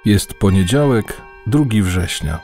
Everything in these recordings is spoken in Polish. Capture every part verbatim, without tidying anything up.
Jest poniedziałek, drugiego września.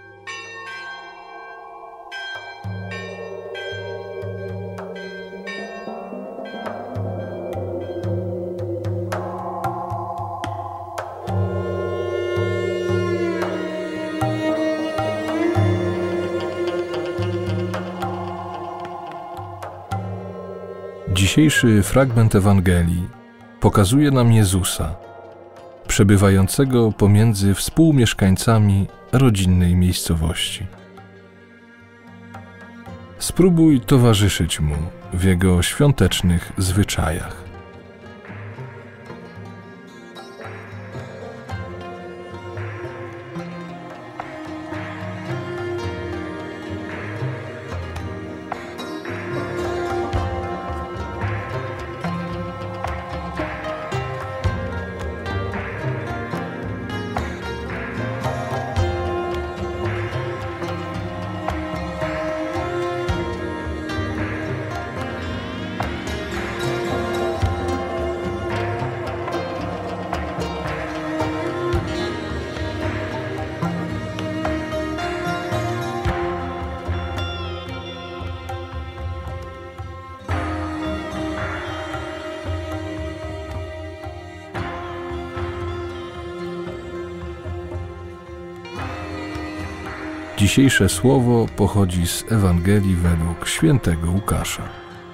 Dzisiejszy fragment Ewangelii pokazuje nam Jezusa, przebywającego pomiędzy współmieszkańcami rodzinnej miejscowości. Spróbuj towarzyszyć Mu w Jego świątecznych zwyczajach. Dzisiejsze słowo pochodzi z Ewangelii według świętego Łukasza.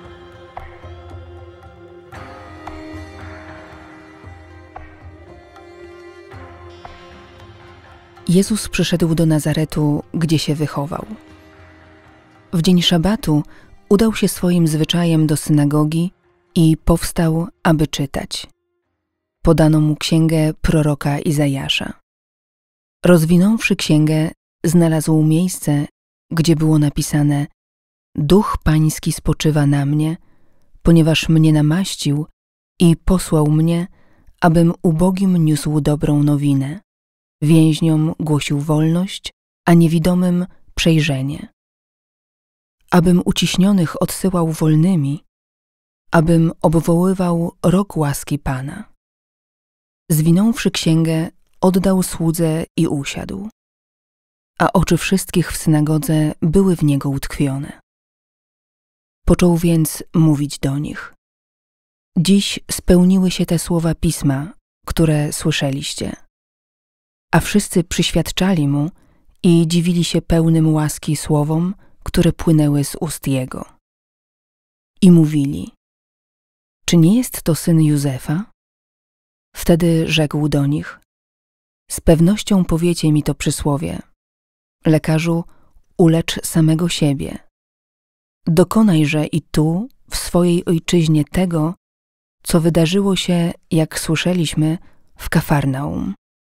Jezus przyszedł do Nazaretu, gdzie się wychował. W dzień szabatu udał się swoim zwyczajem do synagogi i powstał, aby czytać. Podano mu księgę proroka Izajasza. Rozwinąwszy księgę, znalazł miejsce, gdzie było napisane: Duch Pański spoczywa na mnie, ponieważ mnie namaścił i posłał mnie, abym ubogim niósł dobrą nowinę, więźniom głosił wolność, a niewidomym przejrzenie, abym uciśnionych odsyłał wolnymi, abym obwoływał rok łaski Pana. Zwinąwszy księgę, oddał słudze i usiadł. A oczy wszystkich w synagodze były w niego utkwione. Począł więc mówić do nich: Dziś spełniły się te słowa Pisma, które słyszeliście. A wszyscy przyświadczali mu i dziwili się pełnym łaski słowom, które płynęły z ust jego. I mówili: Czy nie jest to syn Józefa? Wtedy rzekł do nich: Z pewnością powiecie mi to przysłowie: Lekarzu, ulecz samego siebie. Dokonajże i tu, w swojej ojczyźnie tego, co wydarzyło się, jak słyszeliśmy, w Kafarnaum.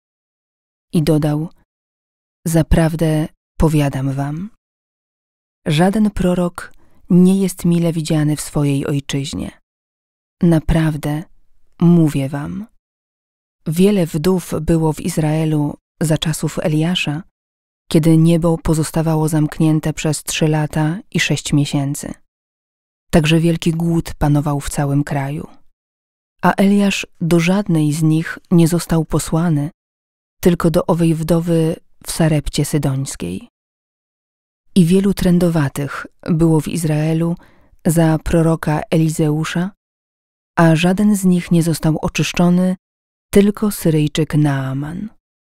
I dodał: Zaprawdę powiadam wam, żaden prorok nie jest mile widziany w swojej ojczyźnie. Naprawdę, mówię wam. Wiele wdów było w Izraelu za czasów Eliasza, kiedy niebo pozostawało zamknięte przez trzy lata i sześć miesięcy. Także wielki głód panował w całym kraju. A Eliasz do żadnej z nich nie został posłany, tylko do owej wdowy w Sarepcie Sydońskiej. I wielu trędowatych było w Izraelu za proroka Elizeusza, a żaden z nich nie został oczyszczony, tylko Syryjczyk Naaman.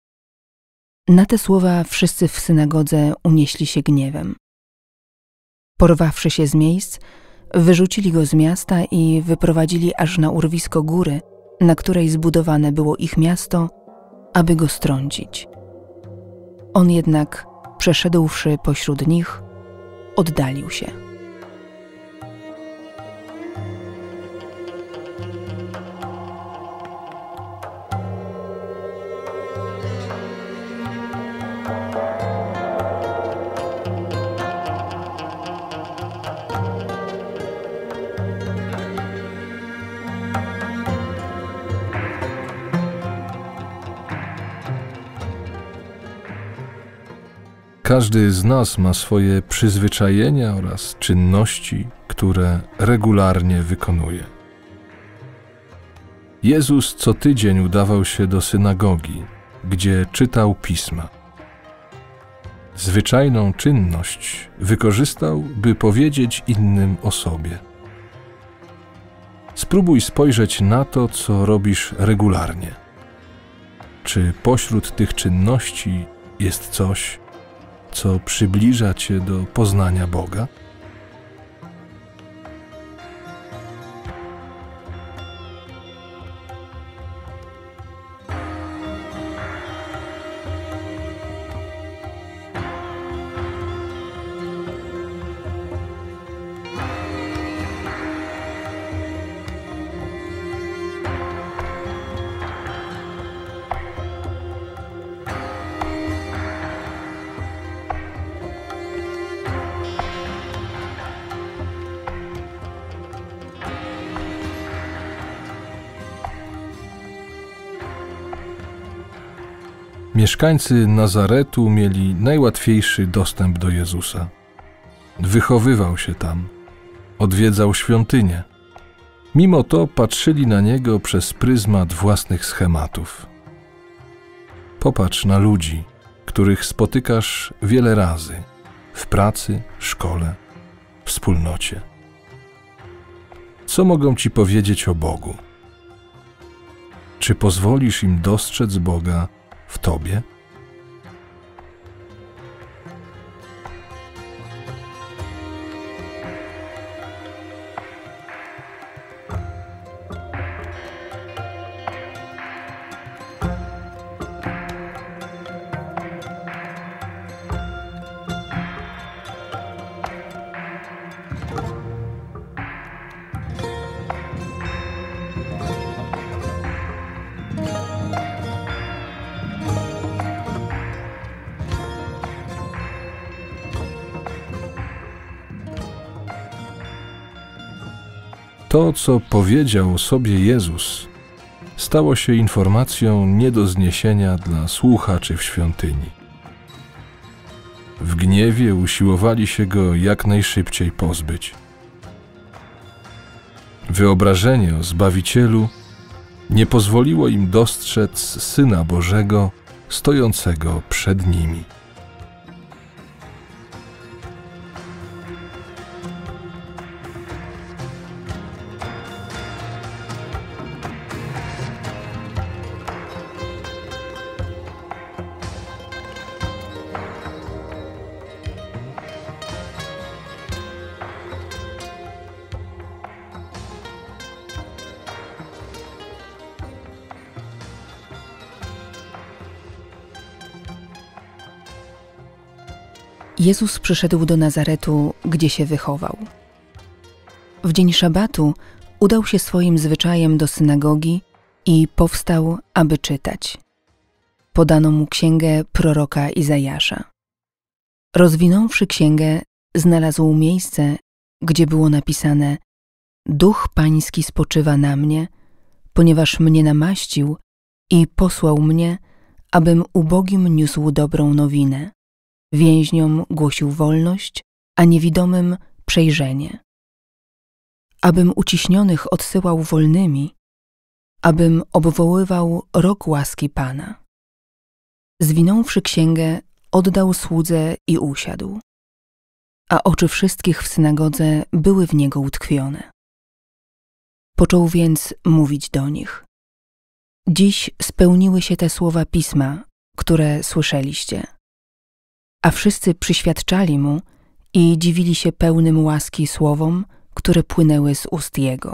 Na te słowa wszyscy w synagodze unieśli się gniewem. Porwawszy się z miejsc, wyrzucili go z miasta i wyprowadzili aż na urwisko góry, na której zbudowane było ich miasto, aby go strącić. On jednak, przeszedłszy pośród nich, oddalił się. Każdy z nas ma swoje przyzwyczajenia oraz czynności, które regularnie wykonuje. Jezus co tydzień udawał się do synagogi, gdzie czytał pisma. Zwyczajną czynność wykorzystał, by powiedzieć innym o sobie. Spróbuj spojrzeć na to, co robisz regularnie. Czy pośród tych czynności jest coś, co przybliża cię do poznania Boga? Mieszkańcy Nazaretu mieli najłatwiejszy dostęp do Jezusa. Wychowywał się tam, odwiedzał świątynię. Mimo to patrzyli na Niego przez pryzmat własnych schematów. Popatrz na ludzi, których spotykasz wiele razy w pracy, szkole, wspólnocie. Co mogą ci powiedzieć o Bogu? Czy pozwolisz im dostrzec Boga w tobie? To, co powiedział o sobie Jezus, stało się informacją nie do zniesienia dla słuchaczy w świątyni. W gniewie usiłowali się Go jak najszybciej pozbyć. Wyobrażenie o Zbawicielu nie pozwoliło im dostrzec Syna Bożego stojącego przed nimi. Jezus przyszedł do Nazaretu, gdzie się wychował. W dzień szabatu udał się swoim zwyczajem do synagogi i powstał, aby czytać. Podano mu księgę proroka Izajasza. Rozwinąwszy księgę, znalazł miejsce, gdzie było napisane: Duch Pański spoczywa na mnie, ponieważ mnie namaścił i posłał mnie, abym ubogim niósł dobrą nowinę. Więźniom głosił wolność, a niewidomym przejrzenie. Abym uciśnionych odsyłał wolnymi, abym obwoływał rok łaski Pana. Zwinąwszy księgę, oddał słudze i usiadł. A oczy wszystkich w synagodze były w niego utkwione. Począł więc mówić do nich: Dziś spełniły się te słowa Pisma, które słyszeliście. A wszyscy przyświadczali mu i dziwili się pełnym łaski słowom, które płynęły z ust jego.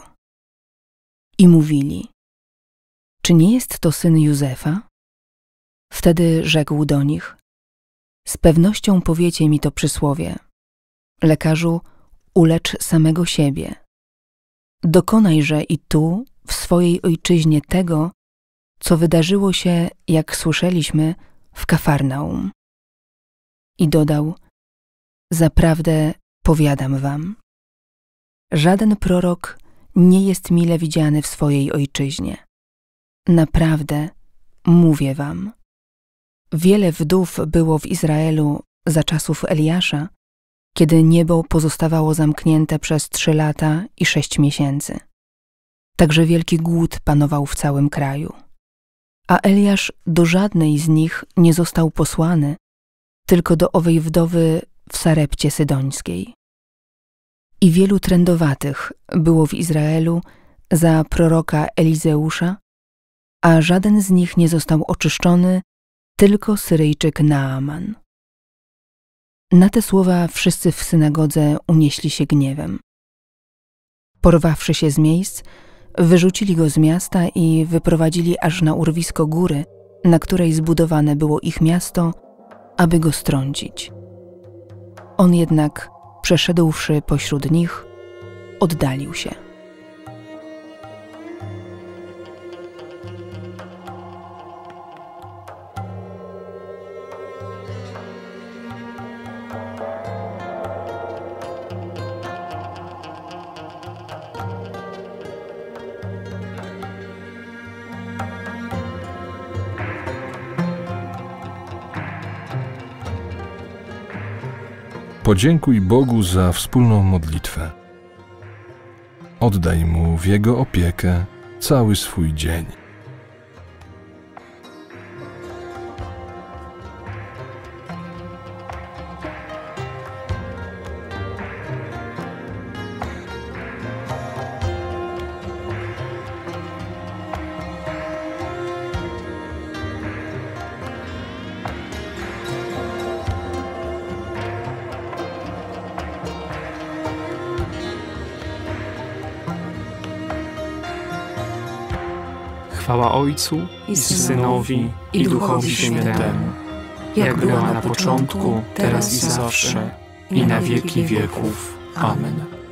I mówili: Czy nie jest to syn Józefa? Wtedy rzekł do nich: Z pewnością powiecie mi to przysłowie: Lekarzu, ulecz samego siebie. Dokonajże i tu, w swojej ojczyźnie tego, co wydarzyło się, jak słyszeliśmy, w Kafarnaum. I dodał: Zaprawdę powiadam wam, żaden prorok nie jest mile widziany w swojej ojczyźnie. Naprawdę, mówię wam, wiele wdów było w Izraelu za czasów Eliasza, kiedy niebo pozostawało zamknięte przez trzy lata i sześć miesięcy. Także wielki głód panował w całym kraju. A Eliasz do żadnej z nich nie został posłany, tylko do owej wdowy w Sarepcie Sydońskiej. I wielu trędowatych było w Izraelu za proroka Elizeusza, a żaden z nich nie został oczyszczony, tylko Syryjczyk Naaman. Na te słowa wszyscy w synagodze unieśli się gniewem. Porwawszy się z miejsc, wyrzucili go z miasta i wyprowadzili aż na urwisko góry, na której zbudowane było ich miasto, aby go strącić. On jednak, przeszedłszy pośród nich, oddalił się. Podziękuj Bogu za wspólną modlitwę. Oddaj Mu w Jego opiekę cały swój dzień. Chwała Ojcu i Synowi i Duchowi Świętemu, jak była na początku, teraz i zawsze, i na wieki wieków. Amen.